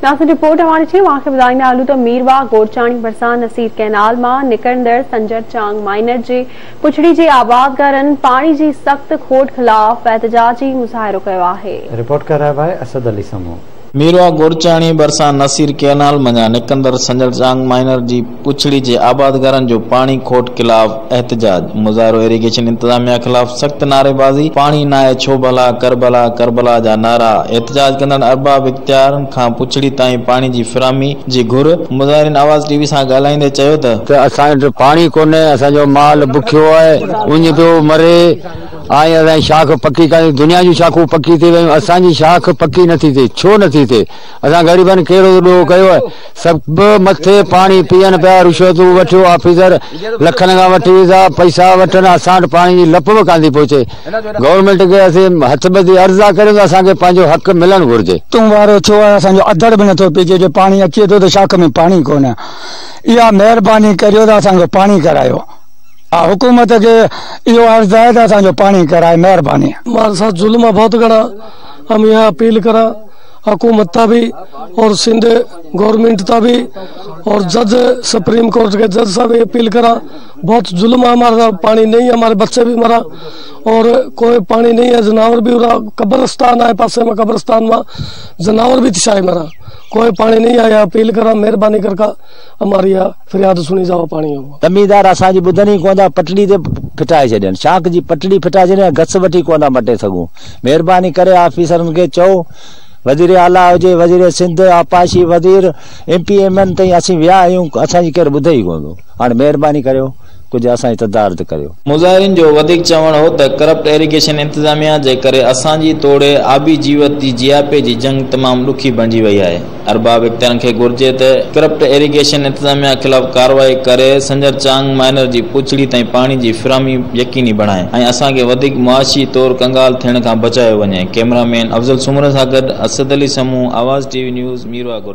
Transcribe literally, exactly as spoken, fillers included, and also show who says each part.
Speaker 1: Nasir report हमारी थी वहां के ॿुधाईंदा हलूं त मीरवा गोरचाणी भरसा नसीर कैनाल मां निकिरंदड़ संजर चांग माइनर जे पुछड़ी जे आबादगारनि पाणी जी सख्त खोट खिलाफ एहतजाजी मुज़ाहिरो कयो आहे।
Speaker 2: रिपोर्ट कर रहा है असद अली समूह।
Speaker 3: मीरवा गोरचाणी भरसा नसीर कैनाल मञा निकंदड़ संजर चांग माइनर जी पुछड़ी जे आबादगारनि जो पानी खोट खिलाफ एहतजाज मुज़ाहिरो इरिगेशन इंतजामिया खिलाफ सख्त नारेबाज़ी पानी नाए छो भला करबला करबला जा नारा एहतजाज कंदड़ अरबाब इख्तियार खां पुछड़ी ताईं पानी जी फिरामी जी घुर मुज़ाहिरीन आवाज़ टीवी सां ॻाल्हाईंदे चयो त
Speaker 4: असांजो पानी कोन्हे असांजो माल बुखियो आहे उञ पियो मरे आई असांजी शाख पक्की कई दुनिया जी शाखूं पक्की थी वयूं असांजी शाख पक्की नथी थिए छो नथी थिए असां ग़रीबनि कहिड़ो ॾोह कयो आहे सभु मथे पाणी पीअनि पिया रिश्वतूं वठियो ऑफिसर लखनि खां वठी विया पैसा वठनि असां वटि पाणी जी लप बि कान थी पहुचे गवर्नमेंट खे असीं हथ ॿधी अर्ज़ा करियूं त असांखे पंहिंजो हक़ मिलणु घुरिजे
Speaker 5: तूं वारो थियो आहे असांजो अधड़ बि नथो पीजे जो पाणी अचे थो त शाख में पाणी कोन्हे इहा महिरबानी करियो त असांखे पाणी करायो हुकूमत के यो अर्ज है असांजो पानी कराए मेहरबानी
Speaker 6: हमारे साथ जुल्म बहुत गड़ा हम यहाँ अपील करा हुकूमत ता भी और सिंध गवर्नमेंट ता भी और जज सुप्रीम कोर्ट के जज साहब अपील करा बहुत जुल्म हमारा पानी नहीं है हमारे बच्चे भी मरा और कोई पानी नहीं है जनावर भी उड़ा कब्रिस्तान है पास में कब्रिस्तान में जनावर भी शाही मरा कोई पानी नहीं आया अपील करा मेहरबानी करके हमारी फरियाद सुनी जाओ पानी
Speaker 4: जमींदार असांजी ॿुधनि ई कोन था पटड़ी ते फिटाए छॾनि शाख जी पटड़ी फिटाए छॾनि घस वठी कोन था मटे सघूं महिरबानी करे ऑफिसरनि खे चओ वज़ीर आला हुजे वज़ीर सिंध आपाशी वज़ीर एम पी एम एन ताईं असीं विया आहियूं असांजी केरु ॿुधे ई कोन थो हाणे महिरबानी करियो कुछ असांजी तदारत करियो।
Speaker 3: मुज़ाहिरीन जो वधीक चवण हो त करप्ट इरिगेशन इंतजामिया जे करे असांजी तोड़े आबी जीवत जी जियापे जी जंग तमाम ॾुखी बणिजी वई आहे। अरबाब इख्तियारनि खे घुर्जे त करप्ट इरिगेशन इंतजामिया खिलाफ कार्रवाई करे संजर चांग माइनर जी पुछड़ी ताईं पाणी जी फिरामी यकीनी बणाए ऐं असांखे वधीक मुआशी तौर कंगाल थियण खां बचायो वञे। कैमरामैन अफज़ल सुमर सां गॾु असद अली समूह आवाज़ टीवी न्यूज़ मीरवा।